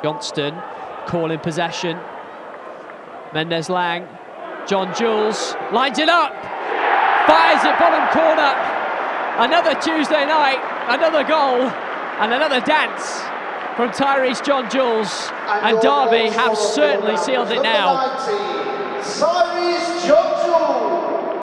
Johnston calling possession. Mendes-Lang, John-Jules lines it up, fires it bottom corner. Another Tuesday night, another goal, and another dance from Tyreece John-Jules. And Derby have certainly sealed it now. Tyreece John-Jules.